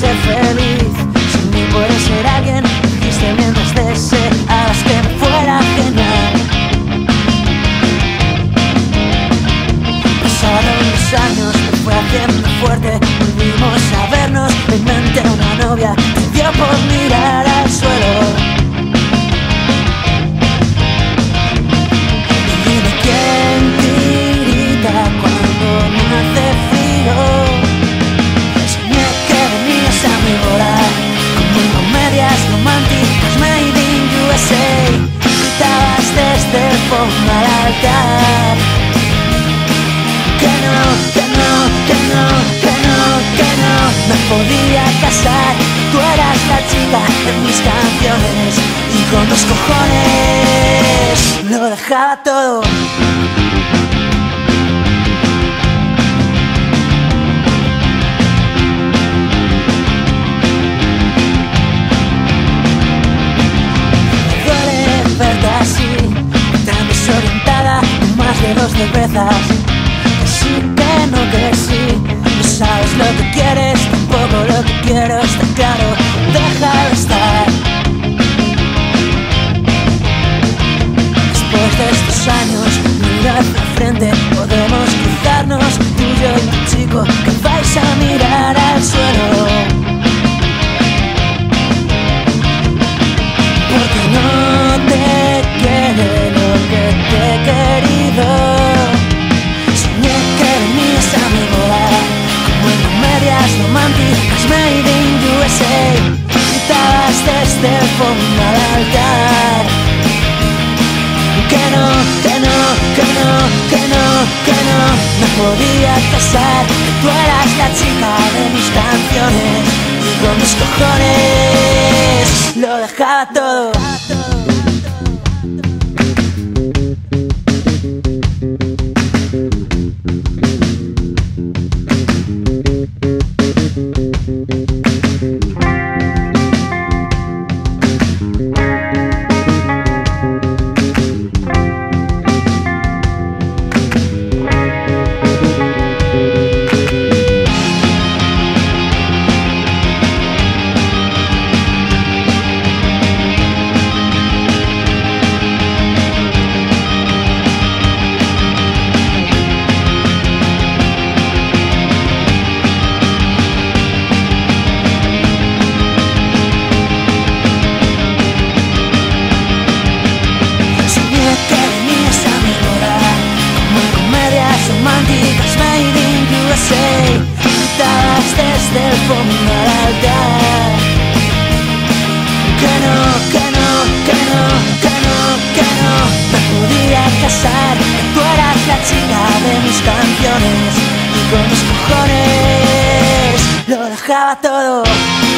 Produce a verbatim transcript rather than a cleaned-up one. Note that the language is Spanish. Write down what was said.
ser feliz. Sin mí puedes ser alguien, dijiste mientras deseabas que me fuera genial. Pasaron los años, me fue haciendo fuerte. Volvimos a vernos, me inventé una novia, te dio por mirar al suelo. Y dime quién grita cuando me hace frío. Soñé que venías a mi boda, como comedias románticas made in U S A. Gritabas desde el fondo al altar que no, que no, que no, que no, que no me podía casar. Tú eras la chica de mis canciones y con los cojones lo dejaba todo. Me duele verte así, tan desorientada, con más de dos cervezas. Sí, que no, que sí. No sabes lo que quieres, tampoco lo que quiero, está claro, déjalo estar. Después de estos años, mira hacia frente, podemos cruzarnos, tú, yo y tu chico, que vais a mirar al suelo. Porque no te quiere lo que te he querido. Románticas made in U S A. Gritabas desde el fondo al altar que no, que no, que no, que no, que no me podía casar. Que tú eras la chica de mis canciones y con mis cojones lo dejaba todo. Gritabas desde el fondo al altar que no, que no, que no, que no, que no me podía casar. Que tú eras la chica de mis canciones y con mis cojones lo dejaba todo.